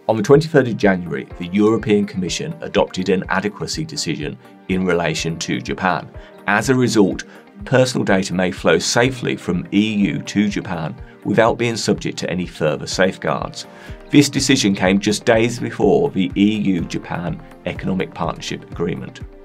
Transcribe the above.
On the 23rd of January, the European Commission adopted an adequacy decision in relation to Japan. As a result, personal data may flow safely from EU to Japan without being subject to any further safeguards. This decision came just days before the EU-Japan Economic Partnership Agreement.